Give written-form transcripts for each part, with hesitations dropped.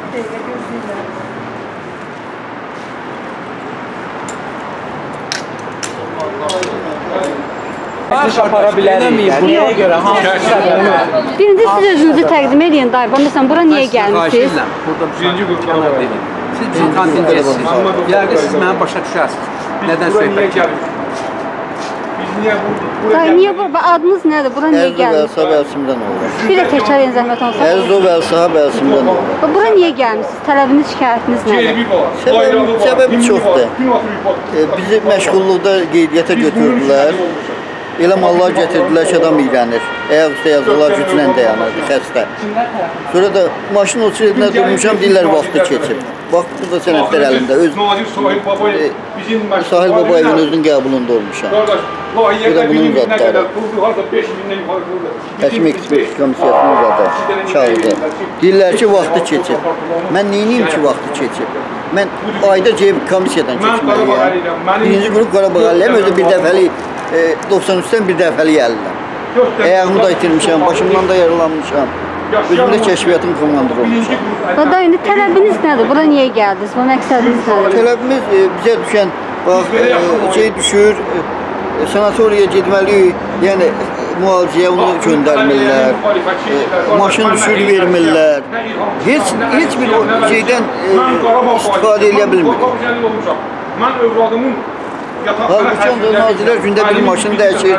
dəqiqə gözləyirlər. Apara bilərik. Nəyə görə? Birinci siz özünüzü təqdim edin, dayıba. Məsələn, bura niyə gəlmişsiniz? Burada birinci qrupdan dedim. Siz bizim kontingentsiniz. Yəqin siz mənə başa düşərsiniz. Nədən söhbət gəlir? Dayı, niyə bura? Adınız nədir? Bura niyə gəlmişsiniz? Əziz Vəlsah olur. Bir də təkrar edin zəhmət olsa. Əziz Vəlsah olur. Bura niyə gəlmişsiniz? Tələbiniz, şikayətiniz nədir? Səbəbi çoxdur. Bizi məşğulluqda qeydiyyata götürdülər. Elə mallar gətirdilər ki, adam iylənir. Ayaq üstə yazılar güclə dayanırdı, xəstə. Sonra da maşın o çirətinə durmuşam, deyirlər vaxtı keçib. Vaxt burada sənədlər əlində. Sahil Babayevin özünün qəbulunda olmuşam. Bir də bunun uzatları. Həkim ekspertiz komissiyasının uzadı, çağırdı. Deyirlər ki, vaxtı keçib. Mən neyiniyim ki, vaxtı keçib? Mən ayda komissiyadan keçməliyəm. Birinci qrup Qarabağ əliyəm, özü bir dəfəlik 93-dən bir dəfəlik əliləm. Ayağımı da itirmişəm, başımdan da yaralanmışam. Özümdə kəşfiyyatım komandır olmuşam. Dayı, indi tələbiniz nədir? Bura niyə gəldiniz? Bu məqsədiniz nədir? Tələbimiz bizə düşən, bax, düşür, sanatoriya getməliyik, yəni müalicəyə onu göndərmirlər, maşın düşür, vermirlər. Heç bir şeydən istifadə edə bilmirik. Mən övladımın halbuki nazirlər gündə bir maşın dəyişir.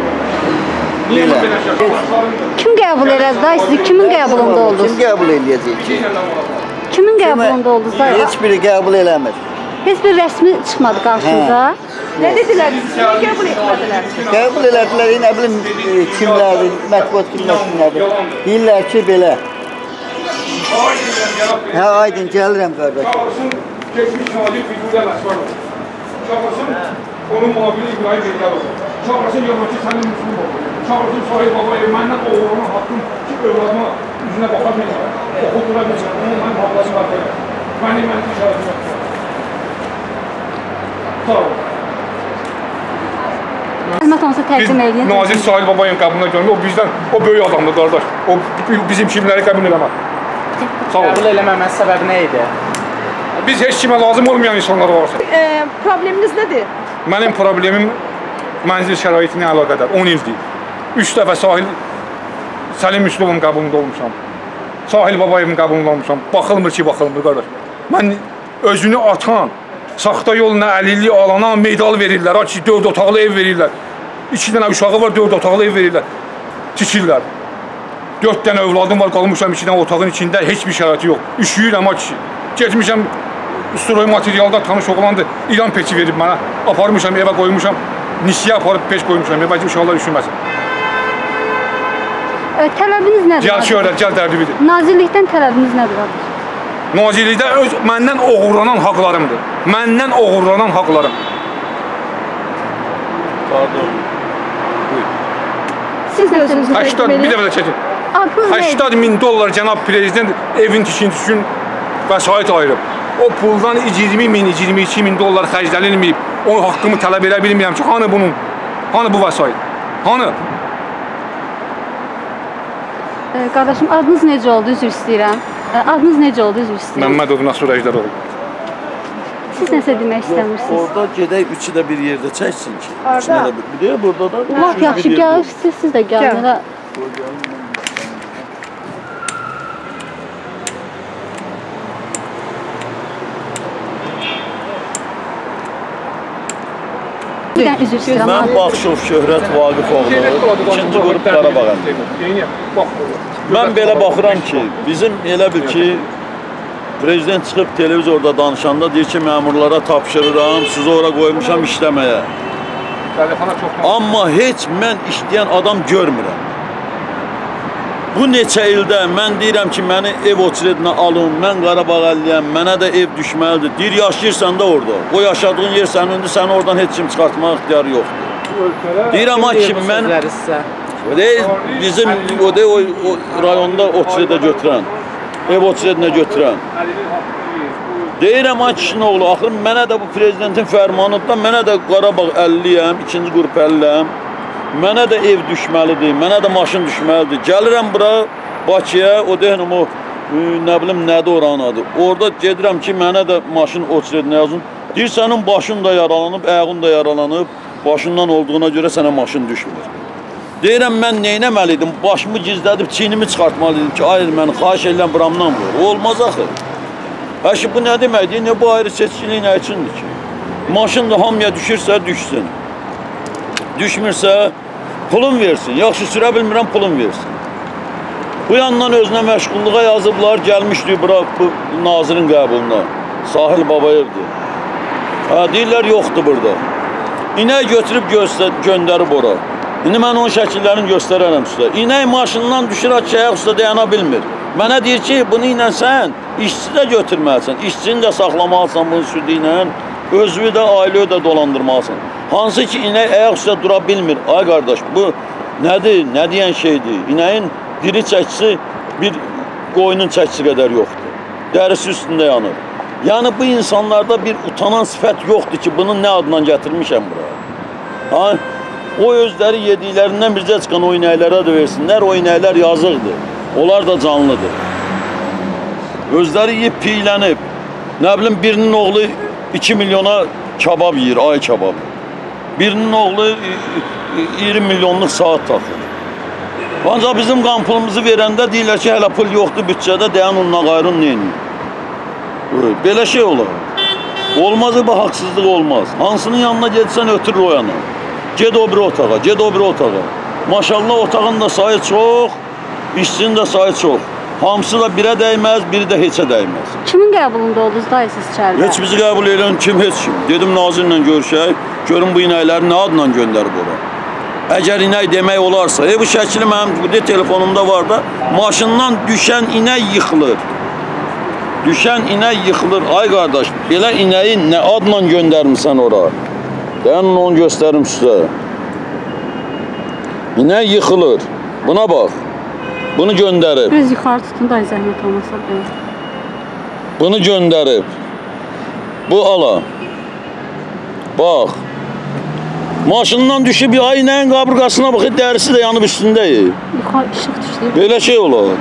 Kim qəbul elədi dayı? Siz kimin qəbulunda oldunuz? Kim qəbul eləyəcək ki? Kimin qəbulunda oldunuz dayı? Heç biri qəbul eləmir. Heç bir rəsmi çıxmadı qarşınıza? Nə dedilər? Niyə qəbul etmədilər? Qəbul elədilər, nə bilim kimlərdir, mətbuat xidmətinədir. Deyirlər ki, belə. Hə, aydın, gəlirəm qardaş. Geçmiş nazir Füzuliyə Məsvarov. Çağırsın, onun muhabiri İbrahim Beylərov. Çağırsın, yolmaki sənin Müslüm oldu. Çağırsın, Sahil Babayev, məndən oğluna haqqım ki, övladıma üzünə baxa bilmir. Oxudura bilmir, onun mənim haqlarım var. Mənim işarətim yoxdur. Sağ olun. Zəhmət olsa təqdim edin. Nazir Sahil Babayevin qəbuluna görmür, o böyük adamdır, qardaş. O bizim kimləri qəbul eləmər. Qəbul eləməmənin səbəbi nə idi? Biz heç kimə lazım olmayan insanlar varsa. Probleminiz nədir? Mənim problemim mənzil şəraitinə əlaqədar, 10 ildir. 3 dəfə Səlim Müslümovun qəbulunda olmuşam. Sahil Babayevin qəbulunda olmuşam. Baxılmır ki, baxılmır, qardaş. Mən özünü atan, saxta yolla əlillik alana medal verirlər. 4 otaqlı ev verirlər. 2 dənə uşağı var, 4 otaqlı ev verirlər. Tikirlər. 4 dənə övladım var, qalmışam 2 dənə otağın içində, heç bir şəraiti yox. Üşüyürəm, kişi. Getmişəm, üstüroy materialda tanış oğlandır, İran peçi verib mənə. Aparmışam, evə qoymuşam, nisiyə aparıb peç qoymuşam, evə uşaqlar üşüməsin. Tələbiniz nədir? Gəl ki, öyrət, gəl dərdibidir. Nazirlikdən tələbiniz nədir? Nazirlikdə məndən oğurlanan haqlarımdır. Məndən oğurlanan haqlarım. Pardon. Siz nə özünüzü təqdim edin? Bir dəfə də çəkin. 80.000 $80.000 cənab prezident evin tikintisi üçün vəsait ayırıb. O puldan $20.000, $22.000 xərclənilməyib. O haqqımı tələb edə bilmirəm ki, hanı bunun? Hanı bu vəsait? Hanı? Qardaşım, adınız necə oldu? Üzr istəyirəm. Adınız necə oldu? Üzr istəyirəm. Məmmədov Nasur Əjdəroğlu. Siz nəsə demək istəmirsiniz? Orada gedək üçü də bir yerdə çəksin ki. Arda. Bir də burada da. Laf yaxşı, gəlirsiniz, siz də gəlin. Üzr istəyirəm. Mən Baxşov Şöhrət Vaqifoğlu, 2-ci qrup Qarabağ əliyəm. Mən belə baxıram ki, bizim elə bil ki, prezident çıxıb televizorda danışanda deyir ki, məmurlara tapşırıram, sizi ora qoymuşam işləməyə. Amma heç mən işləyən adam görmürəm. Bu neçə ildə mən deyirəm ki, məni ev oçredinə alın, mən Qarabağ əliyəm, mənə də ev düşməlidir. Deyir, yaşayırsan da orada. O yaşadığın yer sənindir, səni oradan heç kim çıxartmaq ixtiyarı yoxdur. Deyirəm ki, mən bizim o rayonda oçredə götürən, ev oçredinə götürən. Deyirəm, kişinin oğlu, axır mənə də bu prezidentin fərmanında, mənə də Qarabağ 50-yəm, 2-ci qrup 50-yəm. Mənə də ev düşməlidir, mənə də maşın düşməlidir. Gəlirəm bura, Bakıya, o deyinəm o nə bilim nədir oranın adı. Orada gedirəm ki, mənə də maşın oçredinə yazın. Deyir, sənin başın da yaralanıb, ayağın da yaralanıb, başından olduğuna görə sənə maşın düşmür. Deyirəm, mən neynəməliydim? Başımı gizlədib, çiynimi çıxartmalıydım ki, ayır məni, xahiş edirəm, buramdan vur. Olmaz axı. Həşi, bu nə deməkdir? Bu ayrı seçkilik nə üçündür ki? Maşın da hamıya düşürsə, düşsün. Düşmürsə, pulun versin. Yaxşı, sürə bilmirəm, pulun versin. Bu yandan özünə məşğulluğa yazıblar, gəlmişdir bura bu nazirin qəbuluna. Sahil Babayevdir. Deyirlər, yoxdur burada. İnək götürüb göndərib ora. İndi mən onun şəkillərini göstərərəm sizə. İnək maşından düşür, ayaq üstə dayana bilmir. Mənə deyir ki, bunu ilə sən işçi də götürməlisən, işçini də saxlamalısan bunun südü ilə, özünü də, ailəyi də dolandırmalısan. Hansı ki, inək ayaq üstə dura bilmir. Ay qardaş, bu nədir, nə deyən şeydir? İnəyin diri çəkisi bir qoyunun çəkisi qədər yoxdur. Dərisi üstündə yanır. Yəni, bu insanlarda bir utanan sifət yoxdur ki, bunu nə adla gətirmişəm bura. O özləri yediklərindən bircə çıxan o inəklərə də versinlər, o inəklər yazıqdır. Onlar da canlıdır. Özləri yiyib, piylənib. Nə bilim, birinin oğlu 2 milyona kabab yiyir, ay kababı. Birinin oğlu 20 milyonluq saat taxır. Ancaq bizim qan pulumuzu verəndə deyirlər ki, hələ pul yoxdur bütçədə, deyən onunla qayrın neyini. Belə şey olar. Olmaz, bu haqsızlıq olmaz. Hansının yanına gedirsən, ötürür o yana. Ged o bir otağa, ged o bir otağa. Maşallah, otağın da sayı çox, işçinin də sayı çox. Hamısı da birə dəyməz, biri də heçə dəyməz. Kimin qəbulunda oldunuz dayı siz içəridə? Heç bizi qəbul edən kim, heç kim. Dedim nazirlə görüşək, görün bu inəkləri nə adla göndərib ora. Əgər inək demək olarsa, bu şəkili mənim telefonumda var da, maşından düşən inək yıxılır. Düşən inək yıxılır. Ay qardaş, belə inəyi nə adla göndərmirsən ora? Mən onu göstərim sizə. İnək yıxılır. Buna bax. Bunu göndərib. Biraz yuxarı tutun da zəhmət olmasa. Bunu göndərib. Bu ala. Bax. Maşından düşüb ya inəyin qaburqasına bax, dərisi də yanıb üstündəyik. Yuxarı işıq düşdü. Belə şey olar.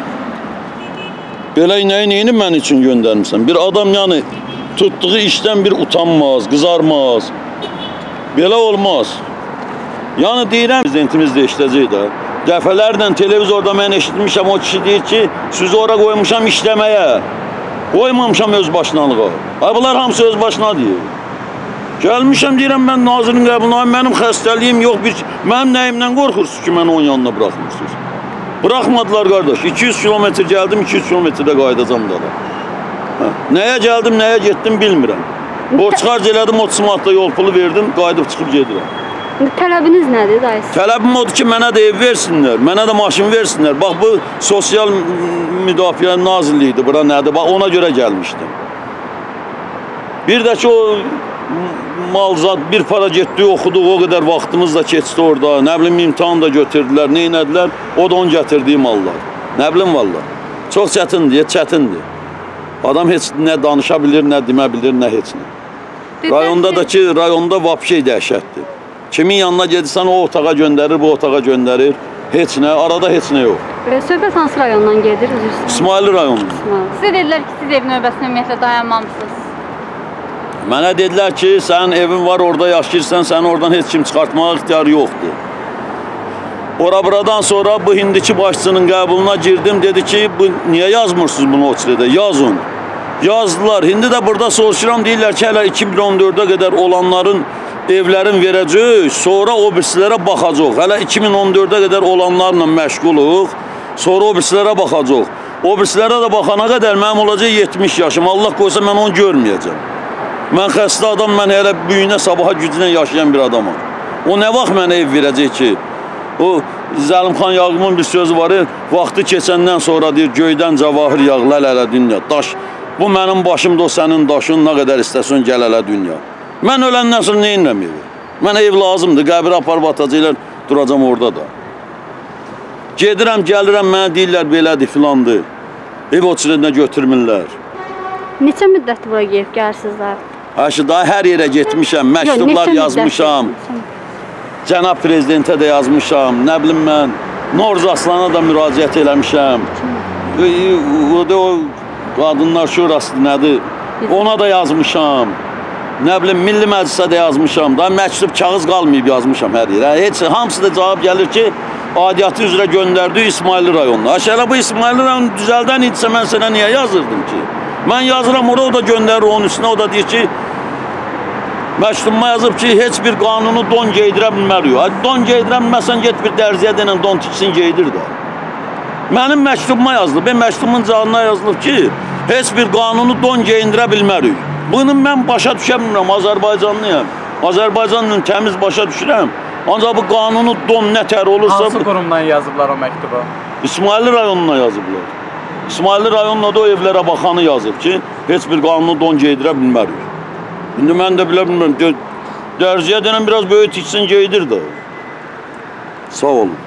Belə inəyi neyini mən üçün göndərmirsən? Bir adam yəni tutduğu işdən bir utanmaz, qızarmaz. Belə olmaz. Yəni deyirəm, prezidentimiz də işləyəcək də. Dəfələrlə televizorda mən eşitmişəm, o kişi deyir ki, sizi ora qoymuşam işləməyə. Qoymamışam öz başınalığa. Bunlar hamısı öz başına deyir. Gəlmişəm, deyirəm, mən nazirin qəbuluna, mənim xəstəliyim yox, mənim nəyimdən qorxursunuz ki, məni onun yanına buraxmırsınız. Buraxmadılar qardaş. 200 kilometr gəldim, 200 kilometrdə qayıdacam da. Nəyə gəldim, nəyə getdim bilmirəm. Borç xarc elədim, otomatda yol pulu verdim, qayıdıb çıxıb gedirəm. Tələbiniz nədir dayısı? Tələbim odur ki, mənə də ev versinlər, mənə də maşın versinlər. Bax, bu sosial müdafiə nazirliyidir, bura nədir? Bax, ona görə gəlmişdim. Bir də ki, o malzat bir para getdi, oxuduq, o qədər vaxtımız da keçdi orada. Nə bilim, imtihan da götürdülər, neynədilər? O da onun gətirdiyi mallar. Nə bilim, valla. Çox çətindir, çətindir. Adam heç nə danışa bilir, nə demə bilir, nə heç nə. Rayonda da ki, rayonda vapşey dəhşətdir. Kimin yanına gedirsən, o otağa göndərir, bu otağa göndərir. Heç nə, arada heç nə yox. Söhbət hansı rayondan gedir? İsmaili rayonu. Sizə dedilər ki, siz ev növbəsində ümumiyyətlə dayanmamışsınız. Mənə dedilər ki, sənin evin var, orada yaşayırsan, səni oradan heç kim çıxartmağa ixtiyarı yoxdur. Buradan sonra bu hindiki başçının qəbuluna girdim, dedi ki, niyə yazmırsınız bunu Oçredə? Yazın. Yazdılar. Hindi də burada soruşuram, deyirlər ki, hələ 2014-ə qədər olanların evlərin verəcək, sonra o birisilərə baxacaq. Hələ 2014-ə qədər olanlarla məşğuluq, sonra o birisilərə baxacaq. O birisilərə də baxana qədər mənim olacaq 70 yaşım. Allah qoysa mən onu görməyəcəm. Mən xəstə adam, mən hələ büyünə, sabaha gücünə yaşayan bir adamam. O nə vaxt mənə ev verəcək ki? O Zəlimxan Yağımın bir sözü var, vaxtı keçəndən sonra deyir, göydən cavahir yağ, lələ dünya, daş. Bu mənim başımda, o sənin daşın, nə qədər istəsən gəl ələ dünya. Mən öləndən sonra nə inləməyim? Mənə ev lazımdır, qəbir aparıb atacaqlar, duracam orada da. Gedirəm, gəlirəm, mənə deyirlər, belədir, filandır. Ev Oçredinə götürmürlər. Neçə müddət bura gelib gəlsizlər? Daha hər yerə getmişəm, məktublar yazmışam. Cənab Prezidentə də yazmışam, nə bilim mən, Noruz Aslana da müraciət eləmişəm. O da o Qadınlar Şurası nədir? Ona da yazmışam. Nə bilim, Milli Məclisə də yazmışam. Da məktub kağız qalmayıb yazmışam hər yerə. Heç hamısı da cavab gəlir ki, aidiyyatı üzrə göndərdi İsmailli rayonuna. Aşağıda bu İsmailli rayonu düzəldən idisə mən sənə niyə yazırdım ki? Mən yazıram oraya, o da göndərir onun üstünə, o da deyir ki, məktubuma yazıb ki, heç bir qanunu don geydirə bilmərik. Don geydirə bilməsən, get bir dərziyə denən don tiksin geydir də. Mənim məktubuma yazılıb, məktubumun cavabına yazılıb ki, heç bir qanunu don geyindirə bilmərik. Bunu mən başa düşə bilmirəm, Azərbaycanlıyam. Azərbaycanla təmiz başa düşürəm. Ancaq bu qanunu don nətər olursa... Hansı qurumdan yazıblar o məktubu? İsmailli rayonuna yazıblar. İsmailli rayonuna da o evlərə baxanı yazıb ki, heç bir qanunu don geydirə bilmərik. İndi mən də bilə bilmirəm, dərziyə denən biraz böyük tiksin geydir də. Sağ olun.